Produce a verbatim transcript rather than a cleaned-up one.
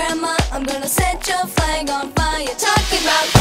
grandma, I'm gonna set your flag on fire. Talking about